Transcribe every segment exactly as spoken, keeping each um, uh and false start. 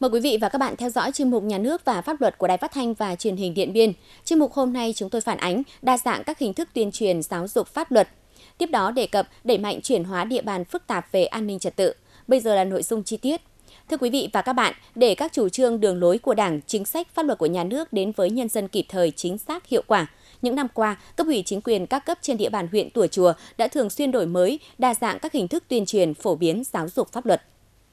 Mời quý vị và các bạn theo dõi chuyên mục Nhà nước và pháp luật của Đài Phát thanh và Truyền hình Điện Biên. Chuyên mục hôm nay chúng tôi phản ánh đa dạng các hình thức tuyên truyền giáo dục pháp luật. Tiếp đó đề cập đẩy mạnh chuyển hóa địa bàn phức tạp về an ninh trật tự. Bây giờ là nội dung chi tiết. Thưa quý vị và các bạn, để các chủ trương đường lối của Đảng, chính sách pháp luật của nhà nước đến với nhân dân kịp thời, chính xác, hiệu quả, những năm qua, cấp ủy chính quyền các cấp trên địa bàn huyện Tủa Chùa đã thường xuyên đổi mới, đa dạng các hình thức tuyên truyền, phổ biến giáo dục pháp luật.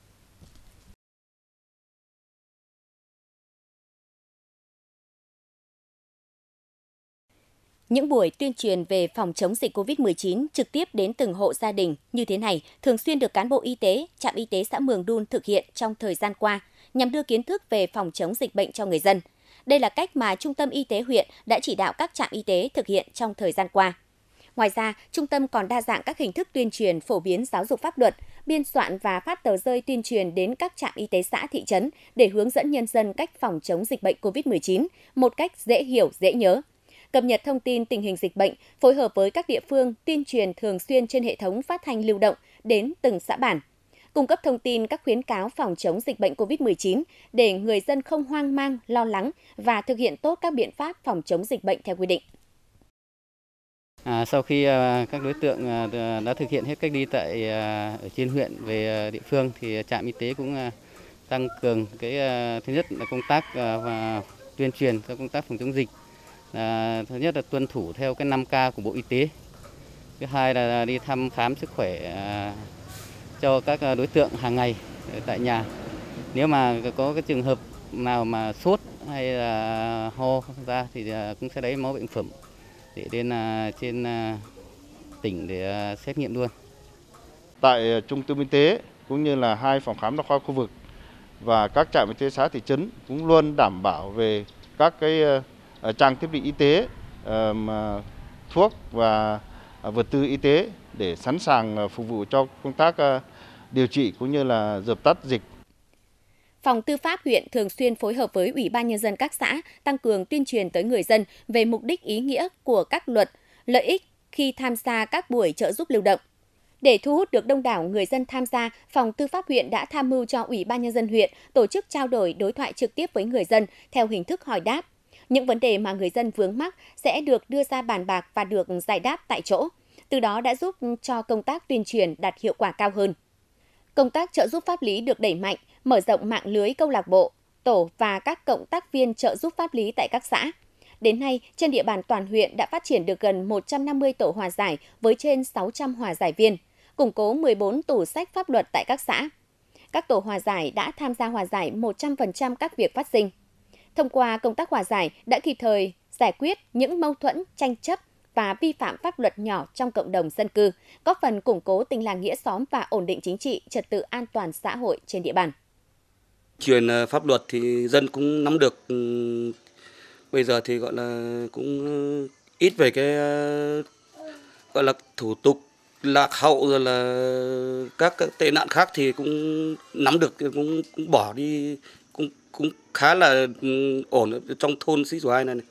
Những buổi tuyên truyền về phòng chống dịch cô vít mười chín trực tiếp đến từng hộ gia đình như thế này thường xuyên được cán bộ y tế, trạm y tế xã Mường Đun thực hiện trong thời gian qua nhằm đưa kiến thức về phòng chống dịch bệnh cho người dân. Đây là cách mà Trung tâm Y tế huyện đã chỉ đạo các trạm y tế thực hiện trong thời gian qua. Ngoài ra, trung tâm còn đa dạng các hình thức tuyên truyền phổ biến giáo dục pháp luật, biên soạn và phát tờ rơi tuyên truyền đến các trạm y tế xã thị trấn để hướng dẫn nhân dân cách phòng chống dịch bệnh cô vít mười chín một cách dễ hiểu, dễ nhớ. Cập nhật thông tin tình hình dịch bệnh, phối hợp với các địa phương tuyên truyền thường xuyên trên hệ thống phát thanh lưu động đến từng xã bản. Cung cấp thông tin các khuyến cáo phòng chống dịch bệnh cô vít mười chín để người dân không hoang mang, lo lắng và thực hiện tốt các biện pháp phòng chống dịch bệnh theo quy định. À, sau khi à, các đối tượng à, đã thực hiện hết cách ly tại à, ở trên huyện về à, địa phương thì trạm y tế cũng à, tăng cường cái à, thứ nhất là công tác à, và tuyên truyền cho công tác phòng chống dịch. À, thứ nhất là tuân thủ theo cái năm K của Bộ Y tế. Thứ hai là đi thăm khám sức khỏe à, cho các đối tượng hàng ngày tại nhà. Nếu mà có cái trường hợp nào mà sốt hay là ho ra thì cũng sẽ lấy máu bệnh phẩm để lên trên tỉnh để xét nghiệm luôn. Tại trung tâm y tế cũng như là hai phòng khám đa khoa khu vực và các trạm y tế xã thị trấn cũng luôn đảm bảo về các cái trang thiết bị y tế, thuốc và vật tư y tế để sẵn sàng phục vụ cho công tác điều trị cũng như là dập tắt dịch. Phòng Tư pháp huyện thường xuyên phối hợp với Ủy ban Nhân dân các xã tăng cường tuyên truyền tới người dân về mục đích ý nghĩa của các luật, lợi ích khi tham gia các buổi trợ giúp lưu động. Để thu hút được đông đảo người dân tham gia, Phòng Tư pháp huyện đã tham mưu cho Ủy ban Nhân dân huyện tổ chức trao đổi đối thoại trực tiếp với người dân theo hình thức hỏi đáp. Những vấn đề mà người dân vướng mắc sẽ được đưa ra bàn bạc và được giải đáp tại chỗ. Từ đó đã giúp cho công tác tuyên truyền đạt hiệu quả cao hơn. Công tác trợ giúp pháp lý được đẩy mạnh, mở rộng mạng lưới câu lạc bộ, tổ và các cộng tác viên trợ giúp pháp lý tại các xã. Đến nay, trên địa bàn toàn huyện đã phát triển được gần một trăm năm mươi tổ hòa giải với trên sáu trăm hòa giải viên, củng cố mười bốn tủ sách pháp luật tại các xã. Các tổ hòa giải đã tham gia hòa giải một trăm phần trăm các việc phát sinh. Thông qua công tác hòa giải đã kịp thời giải quyết những mâu thuẫn, tranh chấp và vi phạm pháp luật nhỏ trong cộng đồng dân cư, góp phần củng cố tình làng nghĩa xóm và ổn định chính trị, trật tự an toàn xã hội trên địa bàn. Truyền pháp luật thì dân cũng nắm được, bây giờ thì gọi là cũng ít về cái gọi là thủ tục lạc hậu rồi là các, các tệ nạn khác thì cũng nắm được, cũng, cũng bỏ đi, cũng cũng khá là ổn trong thôn Sĩ Số hai này, này.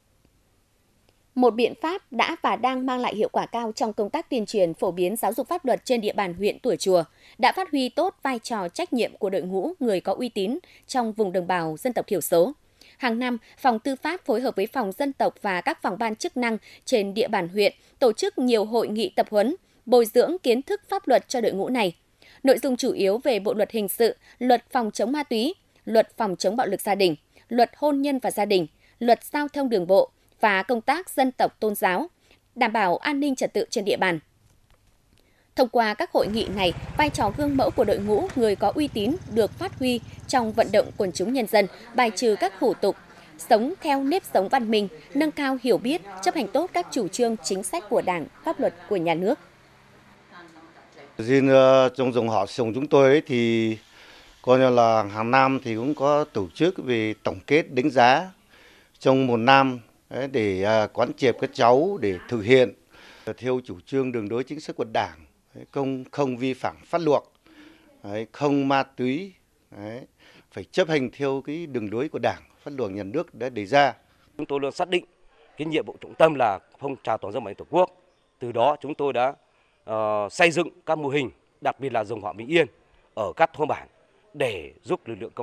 Một biện pháp đã và đang mang lại hiệu quả cao trong công tác tuyên truyền phổ biến giáo dục pháp luật trên địa bàn huyện Tủa Chùa, đã phát huy tốt vai trò trách nhiệm của đội ngũ người có uy tín trong vùng đồng bào dân tộc thiểu số. Hàng năm, Phòng Tư pháp phối hợp với Phòng Dân tộc và các phòng ban chức năng trên địa bàn huyện tổ chức nhiều hội nghị tập huấn, bồi dưỡng kiến thức pháp luật cho đội ngũ này. Nội dung chủ yếu về Bộ luật hình sự, Luật phòng chống ma túy, Luật phòng chống bạo lực gia đình, Luật hôn nhân và gia đình, Luật giao thông đường bộ và công tác dân tộc tôn giáo, đảm bảo an ninh trật tự trên địa bàn. Thông qua các hội nghị này, vai trò gương mẫu của đội ngũ người có uy tín được phát huy trong vận động quần chúng nhân dân, bài trừ các hủ tục, sống theo nếp sống văn minh, nâng cao hiểu biết, chấp hành tốt các chủ trương chính sách của Đảng, pháp luật của nhà nước. Riêng uh, trong dòng họ Sùng chúng tôi ấy, thì coi như là hàng năm thì cũng có tổ chức về tổng kết đánh giá trong một năm đấy, để uh, quán triệt các cháu để thực hiện theo chủ trương đường lối chính sách của Đảng, đấy, không không vi phạm pháp luật, đấy, không ma túy, đấy, phải chấp hành theo cái đường lối của Đảng, pháp luật nhà nước đã đề ra. Chúng tôi luôn xác định cái nhiệm vụ trọng tâm là phong trào toàn dân bảo vệ Tổ quốc. Từ đó chúng tôi đã uh, xây dựng các mô hình, đặc biệt là dòng họ Bình Yên ở các thôn bản để giúp lực lượng công an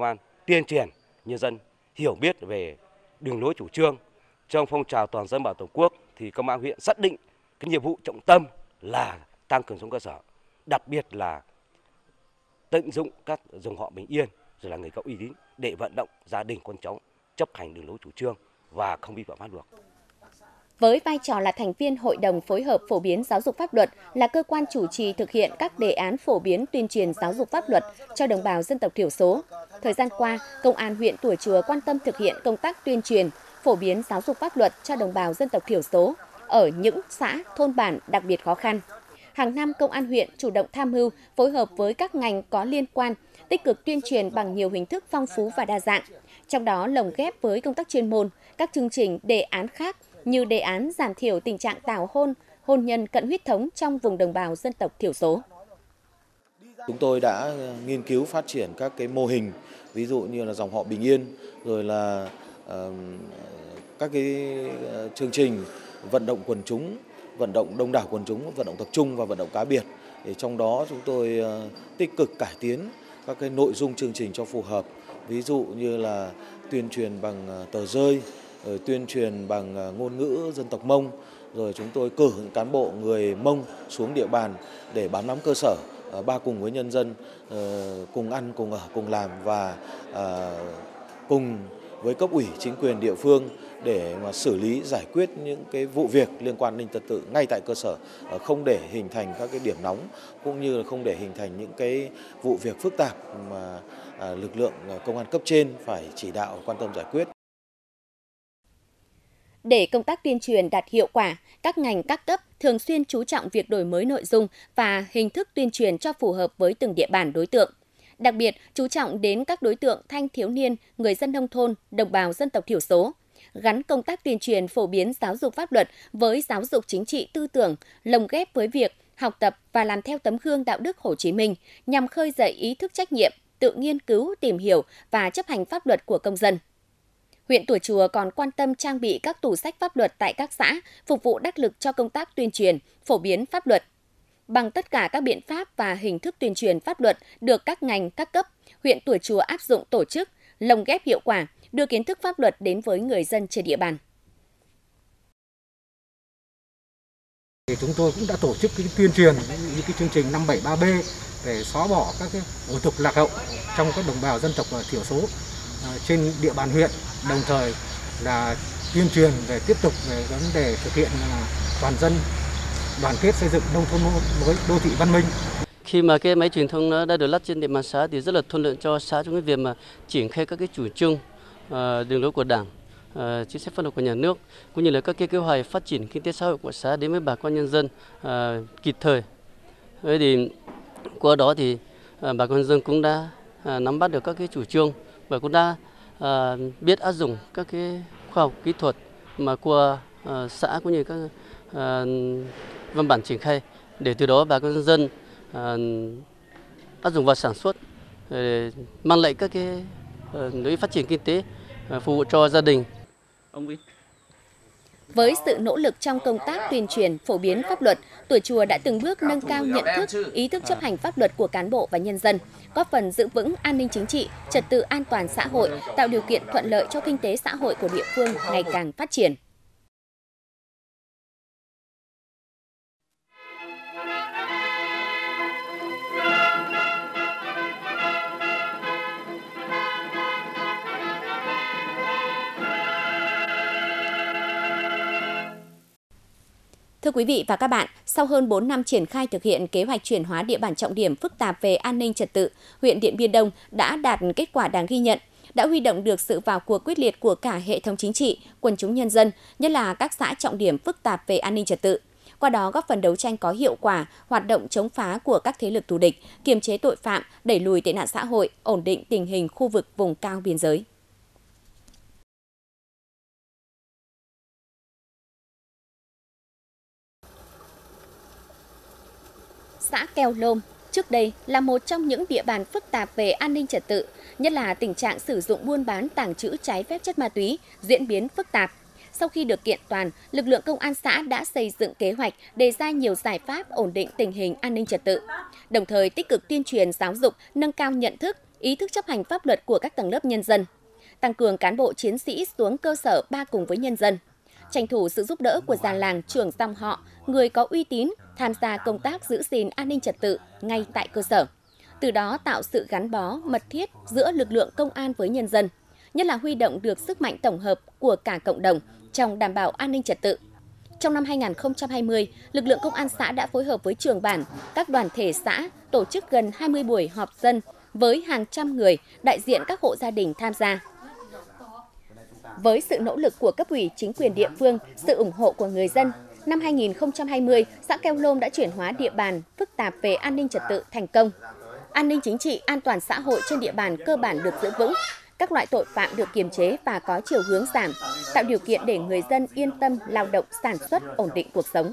tuyên truyền nhân dân hiểu biết về đường lối chủ trương. Trong phong trào toàn dân bảo vệ Tổ quốc thì công an huyện xác định cái nhiệm vụ trọng tâm là tăng cường xuống cơ sở, đặc biệt là tận dụng các dòng họ bình yên rồi là người có uy tín để vận động gia đình con cháu chấp hành đường lối chủ trương và không vi phạm pháp luật. Với vai trò là thành viên Hội đồng phối hợp phổ biến giáo dục pháp luật, là cơ quan chủ trì thực hiện các đề án phổ biến tuyên truyền giáo dục pháp luật cho đồng bào dân tộc thiểu số. Thời gian qua, Công an huyện Tủa Chùa quan tâm thực hiện công tác tuyên truyền, phổ biến giáo dục pháp luật cho đồng bào dân tộc thiểu số ở những xã, thôn bản đặc biệt khó khăn. Hàng năm, Công an huyện chủ động tham mưu, phối hợp với các ngành có liên quan, tích cực tuyên truyền bằng nhiều hình thức phong phú và đa dạng. Trong đó lồng ghép với công tác chuyên môn, các chương trình, đề án khác như đề án giảm thiểu tình trạng tảo hôn, hôn nhân cận huyết thống trong vùng đồng bào dân tộc thiểu số. Chúng tôi đã nghiên cứu phát triển các cái mô hình, ví dụ như là dòng họ bình yên, rồi là uh, các cái chương trình vận động quần chúng, vận động đông đảo quần chúng, vận động tập trung và vận động cá biệt. Để trong đó chúng tôi uh, tích cực cải tiến các cái nội dung chương trình cho phù hợp, ví dụ như là tuyên truyền bằng tờ rơi, rồi tuyên truyền bằng ngôn ngữ dân tộc Mông, rồi chúng tôi cử những cán bộ người Mông xuống địa bàn để bám nắm cơ sở, ba cùng với nhân dân, cùng ăn, cùng ở, cùng làm và cùng với cấp ủy chính quyền địa phương để mà xử lý giải quyết những cái vụ việc liên quan đến trật tự ngay tại cơ sở, không để hình thành các cái điểm nóng cũng như là không để hình thành những cái vụ việc phức tạp mà lực lượng công an cấp trên phải chỉ đạo quan tâm giải quyết. Để công tác tuyên truyền đạt hiệu quả, các ngành các cấp thường xuyên chú trọng việc đổi mới nội dung và hình thức tuyên truyền cho phù hợp với từng địa bàn đối tượng. Đặc biệt, chú trọng đến các đối tượng thanh thiếu niên, người dân nông thôn, đồng bào dân tộc thiểu số, gắn công tác tuyên truyền phổ biến giáo dục pháp luật với giáo dục chính trị tư tưởng, lồng ghép với việc học tập và làm theo tấm gương đạo đức Hồ Chí Minh nhằm khơi dậy ý thức trách nhiệm, tự nghiên cứu, tìm hiểu và chấp hành pháp luật của công dân. Huyện Tủa Chùa còn quan tâm trang bị các tủ sách pháp luật tại các xã, phục vụ đắc lực cho công tác tuyên truyền, phổ biến pháp luật. Bằng tất cả các biện pháp và hình thức tuyên truyền pháp luật được các ngành, các cấp, huyện Tủa Chùa áp dụng tổ chức, lồng ghép hiệu quả, đưa kiến thức pháp luật đến với người dân trên địa bàn. Chúng tôi cũng đã tổ chức cái tuyên truyền những cái chương trình năm bảy ba B để xóa bỏ các cái hủ tục lạc hậu trong các đồng bào dân tộc thiểu số trên địa bàn huyện, đồng thời là tuyên truyền về tiếp tục về vấn đề thực hiện toàn dân đoàn kết xây dựng nông thôn mới, đô thị văn minh. Khi mà cái máy truyền thông nó đã được lắp trên địa bàn xã thì rất là thuận lợi cho xã trong cái việc mà triển khai các cái chủ trương, uh, đường lối của Đảng, uh, chính sách pháp luật của nhà nước, cũng như là các cái kế hoạch phát triển kinh tế xã hội của xã đến với bà con nhân dân uh, kịp thời. Thế thì qua đó thì uh, bà con nhân dân cũng đã uh, nắm bắt được các cái chủ trương và cũng đã uh, biết áp dụng các cái khoa học kỹ thuật mà qua uh, xã cũng như các uh, văn bản triển khai, để từ đó bà con nhân dân uh, áp dụng vào sản xuất, uh, mang lại các cái uh, phát triển kinh tế, uh, phục vụ cho gia đình. Với sự nỗ lực trong công tác tuyên truyền, phổ biến pháp luật, Tủa Chùa đã từng bước nâng cao nhận thức, ý thức chấp hành pháp luật của cán bộ và nhân dân, góp phần giữ vững an ninh chính trị, trật tự an toàn xã hội, tạo điều kiện thuận lợi cho kinh tế xã hội của địa phương ngày càng phát triển. Thưa quý vị và các bạn, sau hơn bốn năm triển khai thực hiện kế hoạch chuyển hóa địa bàn trọng điểm phức tạp về an ninh trật tự, huyện Điện Biên Đông đã đạt kết quả đáng ghi nhận, đã huy động được sự vào cuộc quyết liệt của cả hệ thống chính trị, quần chúng nhân dân, nhất là các xã trọng điểm phức tạp về an ninh trật tự. Qua đó góp phần đấu tranh có hiệu quả, hoạt động chống phá của các thế lực thù địch, kiềm chế tội phạm, đẩy lùi tệ nạn xã hội, ổn định tình hình khu vực vùng cao biên giới. Xã Keo Lôm trước đây là một trong những địa bàn phức tạp về an ninh trật tự, nhất là tình trạng sử dụng buôn bán tàng trữ trái phép chất ma túy diễn biến phức tạp. Sau khi được kiện toàn, lực lượng công an xã đã xây dựng kế hoạch đề ra nhiều giải pháp ổn định tình hình an ninh trật tự, đồng thời tích cực tuyên truyền giáo dục, nâng cao nhận thức, ý thức chấp hành pháp luật của các tầng lớp nhân dân, tăng cường cán bộ chiến sĩ xuống cơ sở ba cùng với nhân dân, tranh thủ sự giúp đỡ của già làng, trưởng dòng họ, người có uy tín tham gia công tác giữ gìn an ninh trật tự ngay tại cơ sở. Từ đó tạo sự gắn bó mật thiết giữa lực lượng công an với nhân dân, nhất là huy động được sức mạnh tổng hợp của cả cộng đồng trong đảm bảo an ninh trật tự. Trong năm hai nghìn không trăm hai mươi, lực lượng công an xã đã phối hợp với trưởng bản, các đoàn thể xã tổ chức gần hai mươi buổi họp dân với hàng trăm người đại diện các hộ gia đình tham gia. Với sự nỗ lực của cấp ủy chính quyền địa phương, sự ủng hộ của người dân, năm hai nghìn không trăm hai mươi, xã Keo Lôm đã chuyển hóa địa bàn phức tạp về an ninh trật tự thành công. An ninh chính trị, an toàn xã hội trên địa bàn cơ bản được giữ vững, các loại tội phạm được kiềm chế và có chiều hướng giảm, tạo điều kiện để người dân yên tâm lao động, sản xuất, ổn định cuộc sống.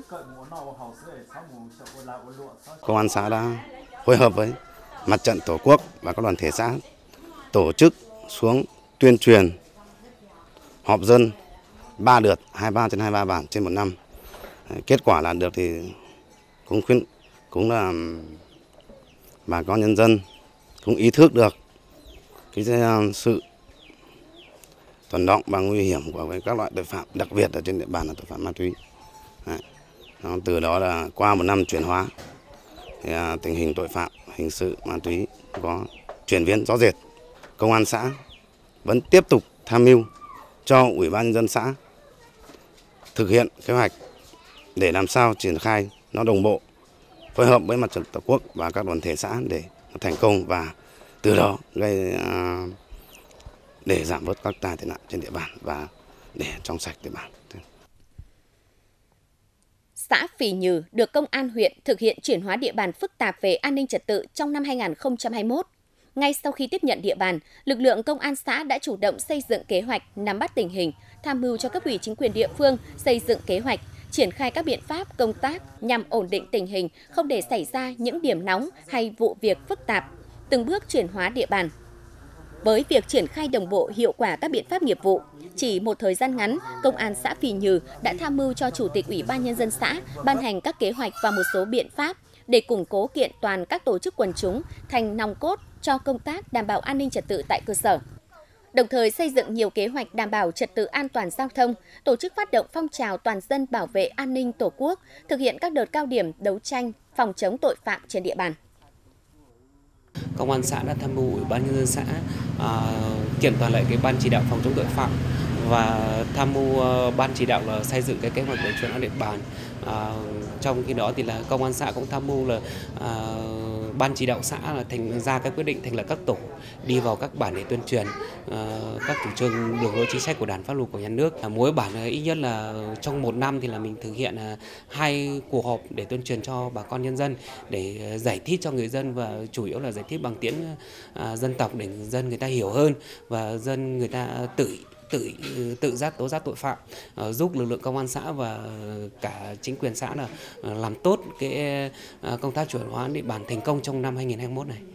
Công an xã đã phối hợp với Mặt trận Tổ quốc và các đoàn thể xã tổ chức xuống tuyên truyền họp dân ba lượt, hai mươi ba trên hai mươi ba bản trên một năm. Kết quả là được thì cũng khuyến cũng là bà con nhân dân cũng ý thức được cái sự tồn động và nguy hiểm của các loại tội phạm, đặc biệt ở trên địa bàn là tội phạm ma túy. Đấy. Từ đó là qua một năm chuyển hóa thì tình hình tội phạm hình sự ma túy có chuyển biến rõ rệt. Công an xã vẫn tiếp tục tham mưu cho Ủy ban nhân dân xã thực hiện kế hoạch để làm sao triển khai nó đồng bộ, phối hợp với Mặt trận Tổ quốc và các đoàn thể xã để thành công và từ đó gây để giảm bớt các tai nạn trên địa bàn và để trong sạch địa bàn. Xã Phì Nhừ được Công an huyện thực hiện chuyển hóa địa bàn phức tạp về an ninh trật tự trong năm hai nghìn không trăm hai mươi mốt. Ngay sau khi tiếp nhận địa bàn, lực lượng công an xã đã chủ động xây dựng kế hoạch nắm bắt tình hình, tham mưu cho cấp ủy chính quyền địa phương xây dựng kế hoạch, triển khai các biện pháp công tác nhằm ổn định tình hình, không để xảy ra những điểm nóng hay vụ việc phức tạp, từng bước chuyển hóa địa bàn. Với việc triển khai đồng bộ hiệu quả các biện pháp nghiệp vụ, chỉ một thời gian ngắn, Công an xã Phì Nhừ đã tham mưu cho Chủ tịch Ủy ban Nhân dân xã ban hành các kế hoạch và một số biện pháp để củng cố kiện toàn các tổ chức quần chúng thành nòng cốt cho công tác đảm bảo an ninh trật tự tại cơ sở. Đồng thời xây dựng nhiều kế hoạch đảm bảo trật tự an toàn giao thông, tổ chức phát động phong trào toàn dân bảo vệ an ninh Tổ quốc, thực hiện các đợt cao điểm đấu tranh, phòng chống tội phạm trên địa bàn. Công an xã đã tham mưu Ủy ban Nhân dân xã à, kiện toàn lại cái ban chỉ đạo phòng chống tội phạm và tham mưu uh, ban chỉ đạo là xây dựng cái kế hoạch để chuyển hóa địa bàn. À, trong khi đó thì là Công an xã cũng tham mưu là à, ban chỉ đạo xã là thành ra các quyết định thành lập các tổ đi vào các bản để tuyên truyền à, các chủ trương đường lối chính sách của Đảng, pháp luật của nhà nước. À, mỗi bản ít nhất là trong một năm thì là mình thực hiện à, hai cuộc họp để tuyên truyền cho bà con nhân dân, để giải thích cho người dân và chủ yếu là giải thích bằng tiếng à, dân tộc để dân người ta hiểu hơn và dân người ta tự tự tự giác tố giác tội phạm, uh, giúp lực lượng công an xã và cả chính quyền xã là uh, làm tốt cái uh, công tác chuyển hóa địa bàn thành công trong năm hai nghìn không trăm hai mươi mốt này.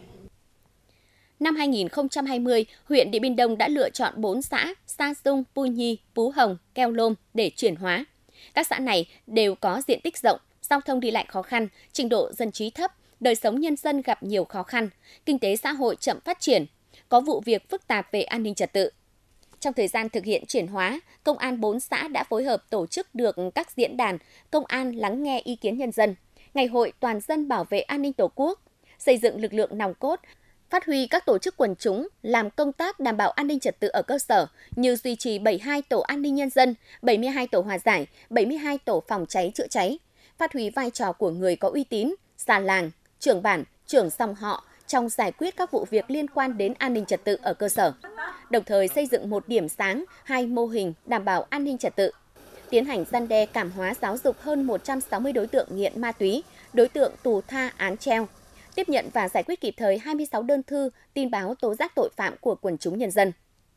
Năm hai nghìn không trăm hai mươi, huyện Điện Biên Đông đã lựa chọn bốn xã Sa Dung, Pu Nhi, Pú Hồng, Keo Lôm để chuyển hóa. Các xã này đều có diện tích rộng, giao thông đi lại khó khăn, trình độ dân trí thấp, đời sống nhân dân gặp nhiều khó khăn, kinh tế xã hội chậm phát triển, có vụ việc phức tạp về an ninh trật tự. Trong thời gian thực hiện chuyển hóa, Công an bốn xã đã phối hợp tổ chức được các diễn đàn Công an lắng nghe ý kiến nhân dân, Ngày hội toàn dân bảo vệ an ninh Tổ quốc, xây dựng lực lượng nòng cốt, phát huy các tổ chức quần chúng làm công tác đảm bảo an ninh trật tự ở cơ sở như duy trì bảy mươi hai tổ an ninh nhân dân, bảy mươi hai tổ hòa giải, bảy mươi hai tổ phòng cháy chữa cháy, phát huy vai trò của người có uy tín, già làng, trưởng bản, trưởng dòng họ trong giải quyết các vụ việc liên quan đến an ninh trật tự ở cơ sở. Đồng thời xây dựng một điểm sáng, hai mô hình đảm bảo an ninh trật tự. Tiến hành răn đe cảm hóa giáo dục hơn một trăm sáu mươi đối tượng nghiện ma túy, đối tượng tù tha án treo. Tiếp nhận và giải quyết kịp thời hai mươi sáu đơn thư, tin báo tố giác tội phạm của quần chúng nhân dân.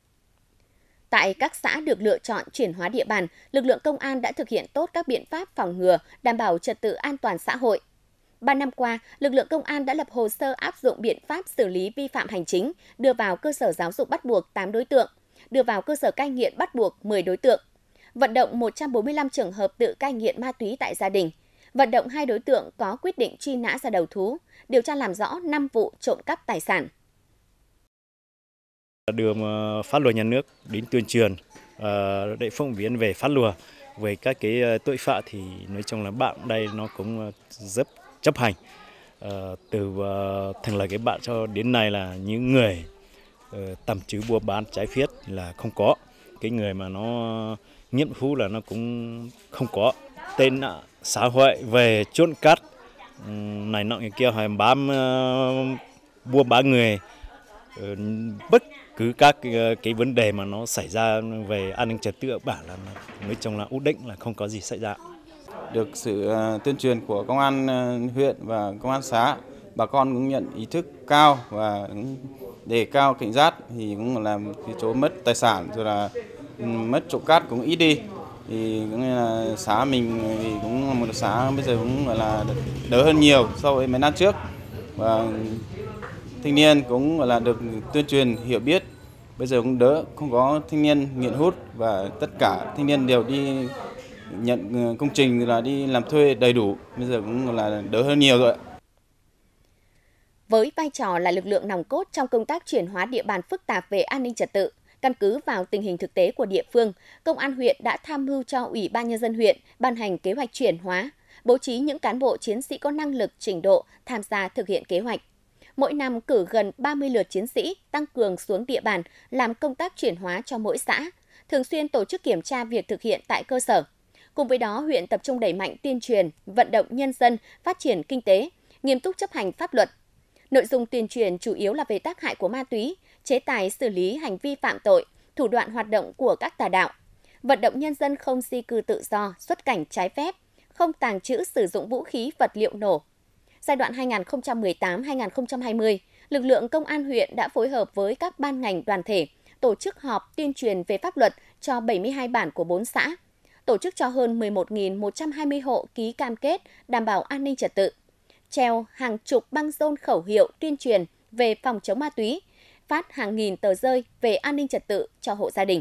Tại các xã được lựa chọn chuyển hóa địa bàn, lực lượng công an đã thực hiện tốt các biện pháp phòng ngừa, đảm bảo trật tự an toàn xã hội. Ba năm qua, lực lượng công an đã lập hồ sơ áp dụng biện pháp xử lý vi phạm hành chính, đưa vào cơ sở giáo dục bắt buộc tám đối tượng, đưa vào cơ sở cai nghiện bắt buộc mười đối tượng, vận động một trăm bốn mươi lăm trường hợp tự cai nghiện ma túy tại gia đình, vận động hai đối tượng có quyết định truy nã ra đầu thú, điều tra làm rõ năm vụ trộm cắp tài sản. Đưa pháp luật nhà nước đến tuyên truyền để phổ biến về pháp luật, về các cái tội phạm thì nói chung là bạn đây nó cũng rất chấp hành. Từ thành lập cái bạn cho đến nay là những người tàng trữ buôn bán trái phép là không có, cái người mà nó nghiện hút là nó cũng không có. Tên xã hội về trộm cắp này nọ cái kia hay bám buôn bán người, bất cứ các cái, cái vấn đề mà nó xảy ra về an ninh trật tự ở bản là nói chung là ổn định, là không có gì xảy ra. Được sự tuyên truyền của công an huyện và công an xã, bà con cũng nhận ý thức cao và đề cao cảnh giác thì cũng làm cái chỗ mất tài sản rồi là mất trộm cắp cũng ít đi. Thì cũng như là xã mình thì cũng một xã bây giờ cũng gọi là đỡ hơn nhiều so với mấy năm trước, và thanh niên cũng gọi là được tuyên truyền hiểu biết, bây giờ cũng đỡ, không có thanh niên nghiện hút và tất cả thanh niên đều đi nhận công trình là đi làm thuê đầy đủ, bây giờ cũng là đỡ hơn nhiều rồi. Với vai trò là lực lượng nòng cốt trong công tác chuyển hóa địa bàn phức tạp về an ninh trật tự, căn cứ vào tình hình thực tế của địa phương, Công an huyện đã tham mưu cho Ủy ban Nhân dân huyện ban hành kế hoạch chuyển hóa, bố trí những cán bộ chiến sĩ có năng lực, trình độ tham gia thực hiện kế hoạch. Mỗi năm cử gần ba mươi lượt chiến sĩ tăng cường xuống địa bàn làm công tác chuyển hóa cho mỗi xã, thường xuyên tổ chức kiểm tra việc thực hiện tại cơ sở. Cùng với đó, huyện tập trung đẩy mạnh tuyên truyền, vận động nhân dân phát triển kinh tế, nghiêm túc chấp hành pháp luật. Nội dung tuyên truyền chủ yếu là về tác hại của ma túy, chế tài xử lý hành vi phạm tội, thủ đoạn hoạt động của các tà đạo, vận động nhân dân không di cư tự do, xuất cảnh trái phép, không tàng trữ sử dụng vũ khí vật liệu nổ. Giai đoạn hai nghìn không trăm mười tám đến hai nghìn không trăm hai mươi, lực lượng công an huyện đã phối hợp với các ban ngành đoàn thể tổ chức họp tuyên truyền về pháp luật cho bảy mươi hai bản của bốn xã, tổ chức cho hơn mười một nghìn một trăm hai mươi hộ ký cam kết đảm bảo an ninh trật tự, treo hàng chục băng rôn khẩu hiệu tuyên truyền về phòng chống ma túy, phát hàng nghìn tờ rơi về an ninh trật tự cho hộ gia đình.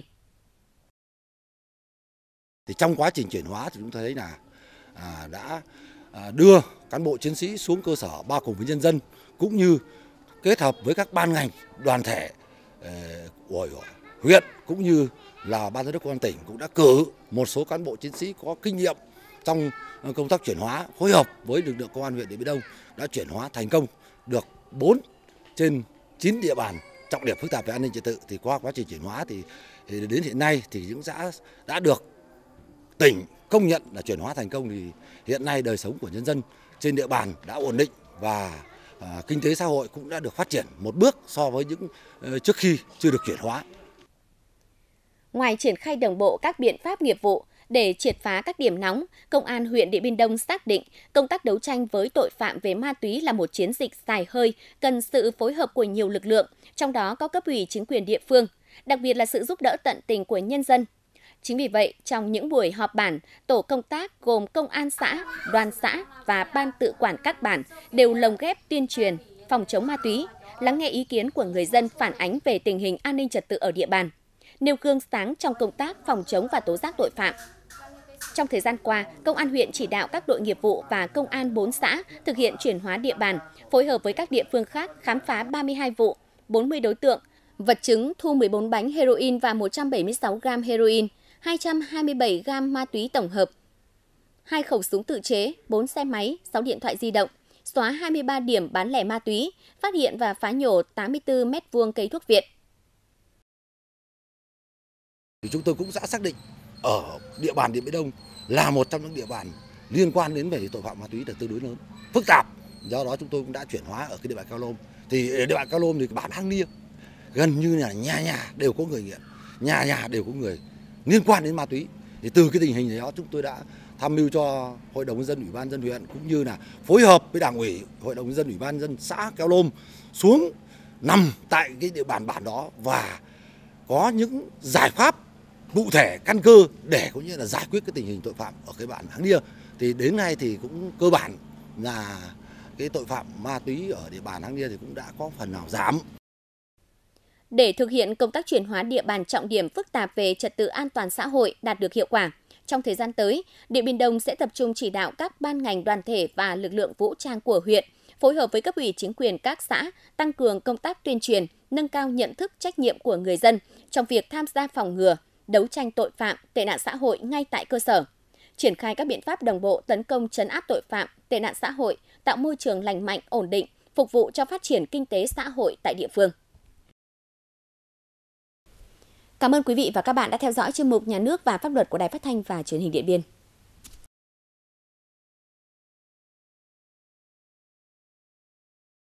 Thì trong quá trình chuyển hóa thì chúng ta thấy là à, đã à, đưa cán bộ chiến sĩ xuống cơ sở bao cùng với nhân dân, cũng như kết hợp với các ban ngành đoàn thể uh, của huyện cũng như là ban giám đốc công an tỉnh cũng đã cử một số cán bộ chiến sĩ có kinh nghiệm trong công tác chuyển hóa, phối hợp với lực lượng công an huyện Điện Biên Đông đã chuyển hóa thành công được bốn trên chín địa bàn trọng điểm phức tạp về an ninh trật tự. Thì qua quá trình chuyển hóa thì, thì đến hiện nay thì những xã đã được tỉnh công nhận là chuyển hóa thành công, thì hiện nay đời sống của nhân dân trên địa bàn đã ổn định và à, kinh tế xã hội cũng đã được phát triển một bước so với những uh, trước khi chưa được chuyển hóa. Ngoài triển khai đồng bộ các biện pháp nghiệp vụ để triệt phá các điểm nóng, Công an huyện Điện Biên Đông xác định công tác đấu tranh với tội phạm về ma túy là một chiến dịch dài hơi, cần sự phối hợp của nhiều lực lượng, trong đó có cấp ủy chính quyền địa phương, đặc biệt là sự giúp đỡ tận tình của nhân dân. Chính vì vậy, trong những buổi họp bản, tổ công tác gồm công an xã, đoàn xã và ban tự quản các bản đều lồng ghép tuyên truyền, phòng chống ma túy, lắng nghe ý kiến của người dân phản ánh về tình hình an ninh trật tự ở địa bàn, nêu gương sáng trong công tác phòng chống và tố giác tội phạm. Trong thời gian qua, Công an huyện chỉ đạo các đội nghiệp vụ và công an bốn xã thực hiện chuyển hóa địa bàn, phối hợp với các địa phương khác khám phá ba mươi hai vụ, bốn mươi đối tượng, vật chứng thu mười bốn bánh heroin và một trăm bảy mươi sáu gam heroin, hai trăm hai mươi bảy gam ma túy tổng hợp, hai khẩu súng tự chế, bốn xe máy, sáu điện thoại di động, xóa hai mươi ba điểm bán lẻ ma túy, phát hiện và phá nhổ tám mươi tư mét vuông cây thuốc viện. Chúng tôi cũng đã xác định ở địa bàn Điện Biên Đông là một trong những địa bàn liên quan đến về tội phạm ma túy là tương đối lớn, phức tạp. Do đó chúng tôi cũng đã chuyển hóa ở cái địa bàn Cao Lôm. Thì ở địa bàn Cao Lôm thì bản Hang Nia gần như là nhà nhà đều có người nghiện, nhà nhà đều có người liên quan đến ma túy. Thì từ cái tình hình đó chúng tôi đã tham mưu cho Hội đồng nhân dân, Ủy ban nhân dân huyện cũng như là phối hợp với Đảng ủy, Hội đồng nhân dân, Ủy ban nhân dân xã Cao Lôm xuống nằm tại cái địa bàn bản đó và có những giải pháp cụ thể căn cơ để cũng như là giải quyết cái tình hình tội phạm ở cái bản Hang Nia. Thì đến nay thì cũng cơ bản là cái tội phạm ma túy ở địa bàn Hang Nia thì cũng đã có phần nào giảm. Để thực hiện công tác chuyển hóa địa bàn trọng điểm phức tạp về trật tự an toàn xã hội đạt được hiệu quả, trong thời gian tới, Điện Biên Đông sẽ tập trung chỉ đạo các ban ngành đoàn thể và lực lượng vũ trang của huyện phối hợp với cấp ủy chính quyền các xã tăng cường công tác tuyên truyền, nâng cao nhận thức trách nhiệm của người dân trong việc tham gia phòng ngừa, đấu tranh tội phạm, tệ nạn xã hội ngay tại cơ sở, triển khai các biện pháp đồng bộ tấn công trấn áp tội phạm, tệ nạn xã hội, tạo môi trường lành mạnh, ổn định, phục vụ cho phát triển kinh tế xã hội tại địa phương. Cảm ơn quý vị và các bạn đã theo dõi chuyên mục Nhà nước và pháp luật của Đài Phát thanh và Truyền hình Điện Biên.